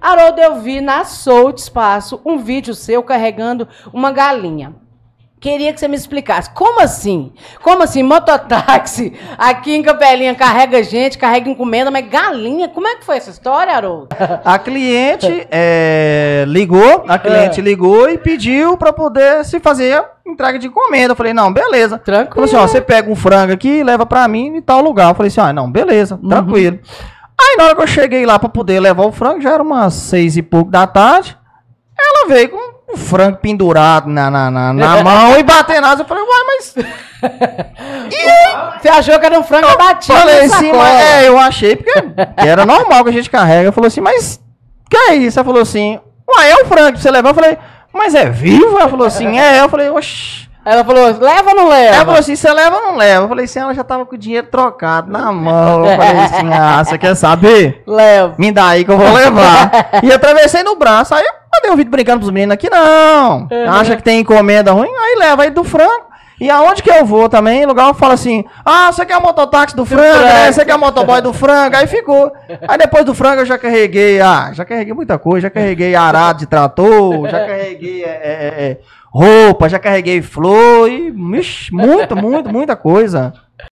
Haroldo, eu vi na Soul Espaço um vídeo seu carregando uma galinha. Queria que você me explicasse. Como assim? Como assim? Mototáxi aqui em Capelinha carrega gente, carrega encomenda, mas galinha? Como é que foi essa história, Haroldo? A cliente ligou e pediu para poder se fazer a entrega de encomenda. Eu falei, não, beleza. Tranquilo. Falei assim, ó, você pega um frango aqui e leva para mim em tal lugar. Eu falei assim, não, beleza, tranquilo. Aí na hora que eu cheguei lá para poder levar o frango, já era umas 6 e pouco da tarde, ela veio com o frango pendurado na mão e batendo asa. Eu falei, uai, mas... Você achou que era um frango batido? Falei assim, mas eu achei, porque era normal que a gente carrega. Falou assim, mas que é isso? Ela falou assim, uai, é o frango que você levou. Eu falei, mas é vivo? Ela falou assim, Eu falei, oxi. Ela falou, leva ou não leva? Ela falou assim, você leva ou não leva? Eu falei assim, ela já tava com o dinheiro trocado na mão. Eu falei assim, você quer saber? Leva. Me dá aí que eu vou levar. E atravessei no braço. Aí eu mandei um vídeo brincando pros meninos aqui, não. Acha que tem encomenda ruim? Aí leva aí do frango. E aonde que eu vou também, lugar eu falo assim, você quer o mototáxi do frango, né? Você quer o motoboy do frango? Aí ficou. Aí depois do frango eu já carreguei, já carreguei muita coisa, já carreguei arado de trator, já carreguei roupa, já carreguei flor e, muita coisa.